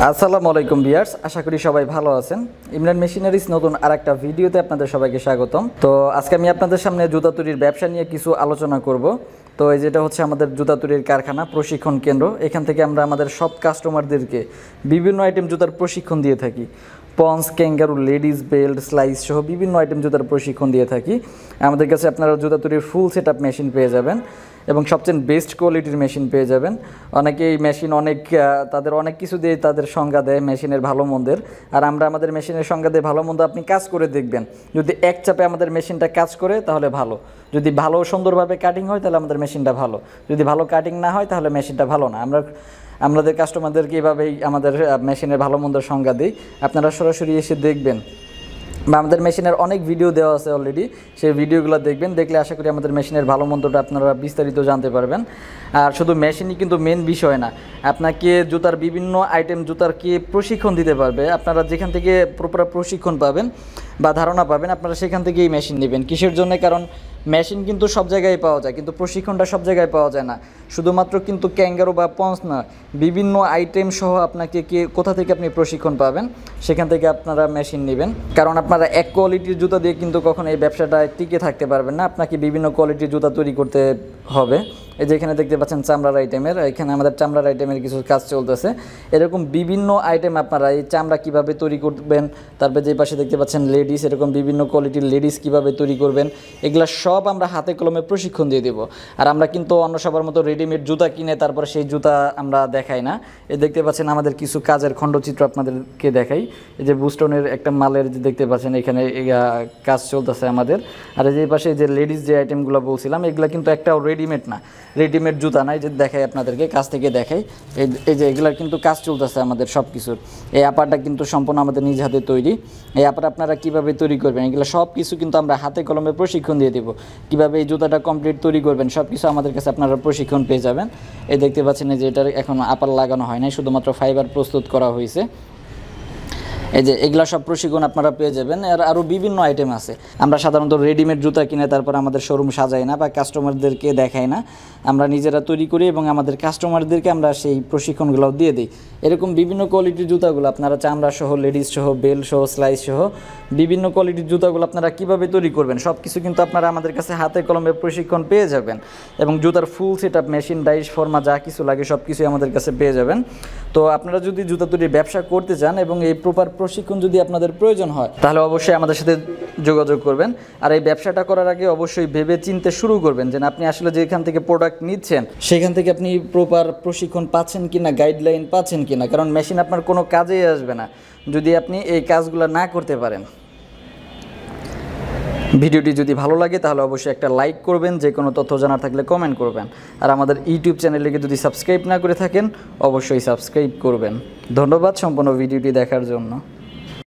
আসসালামু আলাইকুম ভিউয়ার্স, আশা করি সবাই ভালো আছেন। ইমরান মেশিনারিজ নতুন আরেকটা ভিডিওতে আপনাদের সবাইকে স্বাগতম। তো আজকে আমি আপনাদের সামনে জুতা তৈরির ব্যবসা নিয়ে কিছু আলোচনা করব। তো এই যেটা হচ্ছে আমাদের জুতা তৈরির কারখানা প্রশিক্ষণ কেন্দ্র। এখান থেকে আমরা আমাদের সব কাস্টমারদেরকে বিভিন্ন আইটেম জুতার প্রশিক্ষণ দিয়ে থাকি। পন্স, ক্যাঙ্গারু, লেডিস বেল্ট, স্লাইস সহ বিভিন্ন আইটেম জুতার প্রশিক্ষণ দিয়ে থাকি। আমাদের কাছে আপনারা জুতা তৈরির ফুল সেট আপ মেশিন পেয়ে যাবেন এবং সবচেয়ে বেস্ট কোয়ালিটির মেশিন পেয়ে যাবেন। অনেকে এই মেশিন তাদের অনেক কিছু দিয়ে তাদের সংজ্ঞা দেয় মেশিনের ভালো মন্দের, আর আমরা আমাদের মেশিনের সংজ্ঞা দিয়ে ভালো মন্দ আপনি কাজ করে দেখবেন। যদি এক চাপে আমাদের মেশিনটা কাজ করে তাহলে ভালো, যদি ভালো সুন্দরভাবে কাটিং হয় তাহলে আমাদের মেশিনটা ভালো, যদি ভালো কাটিং না হয় তাহলে মেশিনটা ভালো না। আমাদের কাস্টমারদেরকে এভাবেই আমাদের মেশিনের ভালো মন্দের সংজ্ঞা দিই। আপনারা সরাসরি এসে দেখবেন বা আমাদের মেশিনের অনেক ভিডিও দেওয়া আছে অলরেডি, সেই ভিডিওগুলো দেখবেন। দেখলে আশা করি আমাদের মেশিনের ভালো মন্দটা আপনারা বিস্তারিত জানতে পারবেন। আর শুধু মেশিনই কিন্তু মেন বিষয় না, আপনাকে জুতার বিভিন্ন আইটেম জুতার কি প্রশিক্ষণ দিতে পারবে। আপনারা যেখান থেকে প্রপার প্রশিক্ষণ পাবেন বা ধারণা পাবেন আপনারা সেখান থেকেই মেশিন নেবেন। কিসের জন্য? কারণ মেশিন কিন্তু সব জায়গায় পাওয়া যায়, কিন্তু প্রশিক্ষণটা সব জায়গায় পাওয়া যায় না। শুধুমাত্র কিন্তু ক্যাঙ্গারু বা পন্স না, বিভিন্ন আইটেম সহ আপনাকে কোথা থেকে আপনি প্রশিক্ষণ পাবেন সেখান থেকে আপনারা মেশিন নেবেন। কারণ আপনারা এক কোয়ালিটির জুতা দিয়ে কিন্তু কখনো এই ব্যবসাটায় টিকে থাকতে পারবেন না, আপনাকে বিভিন্ন কোয়ালিটির জুতা তৈরি করতে হবে। এই যে এখানে দেখতে পাচ্ছেন চামড়ার আইটেমের, এখানে আমাদের চামড়ার আইটেমের কিছু কাজ চলতেছে। এরকম বিভিন্ন আইটেম আপনারা এই চামড়া কীভাবে তৈরি করবেন, তারপরে যে পাশে দেখতে পাচ্ছেন লেডিস, এরকম বিভিন্ন কোয়ালিটির লেডিস কীভাবে তৈরি করবেন, এগুলো সব আমরা হাতে কলমে প্রশিক্ষণ দিয়ে দেবো। আর আমরা কিন্তু অন্য সবার মতো রেডিমেড জুতা কিনে তারপর সেই জুতা আমরা দেখাই না। এই দেখতে পাচ্ছেন আমাদের কিছু কাজের খণ্ডচিত্র আপনাদেরকে দেখাই। এই যে বুস্টনের একটা মালের যে দেখতে পাচ্ছেন এখানে কাজ চলতেছে আমাদের। আর এই যে পাশে যে লেডিস যে আইটেমগুলো বলছিলাম এগুলো কিন্তু একটাও রেডিমেড না, রেডিমেড জুতা নাই, যে দেখাই আপনাদেরকে কাছ থেকে দেখাই। এই যে এগুলার কিন্তু কাজ চলতেছে আমাদের সব কিছুর। এই আপারটা কিন্তু সম্পূর্ণ আমাদের নিজ হাতে তৈরি। এই আপার আপনারা কীভাবে তৈরি করবেন এগুলো সব কিছু কিন্তু আমরা হাতে কলমে প্রশিক্ষণ দিয়ে দেবো। কীভাবে এই জুতাটা কমপ্লিট তৈরি করবেন সব কিছু আমাদের কাছে আপনারা প্রশিক্ষণ পেয়ে যাবেন। এই দেখতে পাচ্ছেন যে এটার এখন আপার লাগানো হয় নাই, শুধুমাত্র ফাইবার প্রস্তুত করা হয়েছে। এই যে এগুলা সব প্রশিক্ষণ আপনারা পেয়ে যাবেন। আর আরও বিভিন্ন আইটেম আছে। আমরা সাধারণত রেডিমেড জুতা কিনে তারপর আমাদের শোরুম সাজাই না বা কাস্টমারদেরকে দেখাই না, আমরা নিজেরা তৈরি করি এবং আমাদের কাস্টমারদেরকে আমরা সেই প্রশিক্ষণগুলোও দিয়ে দিই। এরকম বিভিন্ন কোয়ালিটির জুতাগুলো আপনারা চামড়া সহ, লেডিস সহ, বেল্ট সহ, স্লাইস সহ বিভিন্ন কোয়ালিটির জুতাগুলো আপনারা কীভাবে তৈরি করবেন সব কিছু কিন্তু আপনারা আমাদের কাছে হাতে কলমে প্রশিক্ষণ পেয়ে যাবেন। এবং জুতার full set up machine, dies, ফর্মা যা কিছু লাগে সব কিছুই আমাদের কাছে পেয়ে যাবেন। তো আপনারা যদি জুতা তৈরির ব্যবসা করতে চান এবং এই প্রপার প্রশিক্ষণ যদি আপনাদের প্রয়োজন হয় তাহলে অবশ্যই আমাদের সাথে যোগাযোগ করবেন। আর এই ব্যবসাটা করার আগে অবশ্যই ভেবে চিনতে শুরু করবেন যে আপনি আসলে যেখান থেকে প্রোডাক্ট নিচ্ছেন সেখান থেকে আপনি প্রপার প্রশিক্ষণ পাচ্ছেন কিনা, গাইডলাইন পাচ্ছেন কিনা। কারণ মেশিন আপনার কোনো কাজেই আসবে না যদি আপনি এই কাজগুলো না করতে পারেন। ভিডিওটি যদি ভালো লাগে তাহলে অবশ্যই একটা লাইক করবেন, যে কোনো তথ্য জানার থাকলে কমেন্ট করবেন। আর আমাদের ইউটিউব চ্যানেলটিকে যদি সাবস্ক্রাইব না করে থাকেন অবশ্যই সাবস্ক্রাইব করবেন। ধন্যবাদ সম্পূর্ণ ভিডিওটি দেখার জন্য।